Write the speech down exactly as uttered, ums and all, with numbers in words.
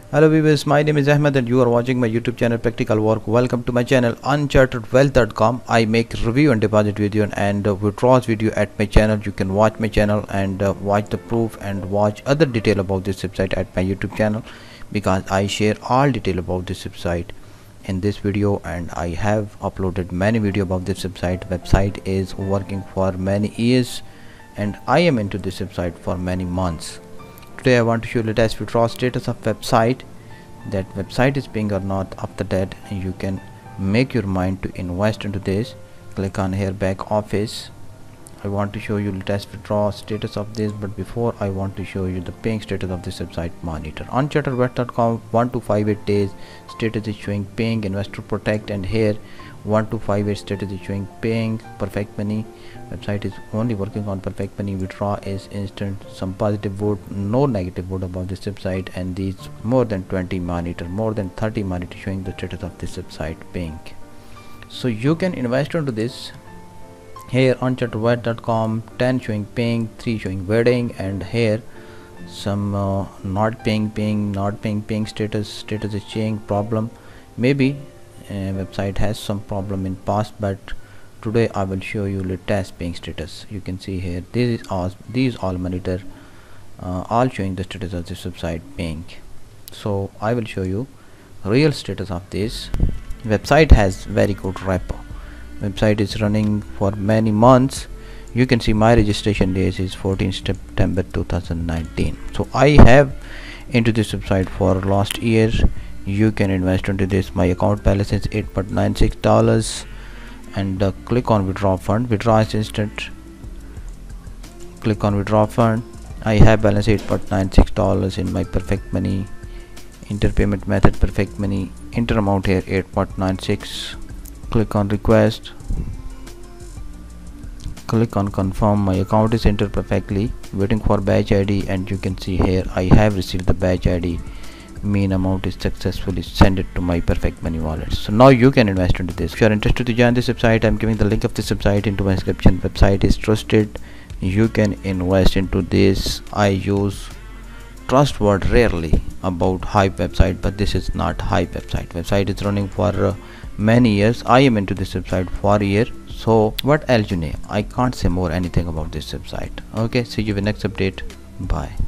Hello viewers, my name is Ahmed and you are watching my YouTube channel Practical Work. Welcome to my channel uncharted wealth dot com. I make review and deposit video and uh, withdrawals video at my channel. You can watch my channel and uh, watch the proof and watch other detail about this website at my YouTube channel, because I share all detail about this website in this video, and I have uploaded many video about this website. Website is working for many years and I am into this website for many months. Today I want to show you latest withdrawal status of website. That website is paying or not. After that you can make your mind to invest into this. Click on here back office. I want to show you latest withdrawal status of this, but before I want to show you the paying status of this website monitor. Uncharted wealth dot com one to five eight days status is showing paying investor protect, and here one to five eight status is showing paying perfect money. Website is only working on perfect money. Withdraw is instant. Some positive vote, no negative vote about this website, and these more than twenty monitor, more than thirty monitor showing the status of this website paying. So you can invest into this. Here uncharted wealth dot com ten showing paying, three showing wedding, and here some uh, not paying paying not paying paying status status is showing problem. Maybe uh, website has some problem in past, but today I will show you latest paying status. You can see here this is all these all monitor uh, all showing the status of this website paying. So I will show you real status of this website. Has very good repo. Website is running for many months. You can see my registration days is fourteenth September two thousand nineteen. So I have into this website for last year. You can invest into this. My account balance is eight point nine six dollars, and uh, click on withdraw fund. Withdraw is instant. Click on withdraw fund. I have balance eight point nine six dollars in my perfect money. Enter payment method perfect money. Enter amount here eight point nine six. Click on request. Click on confirm. My account is entered perfectly. Waiting for batch I D, and you can see here I have received the batch I D. Mean amount is successfully sent it to my perfect money wallet. So now you can invest into this. If you are interested to join this website, I'm giving the link of this website into my description. Website is trusted. You can invest into this. I use trust word rarely about hype website, but this is not hype website. Website is running for uh, many years. I am into this website for a year. So what else you need? I can't say more anything about this website. Okay, see you in the next update. Bye.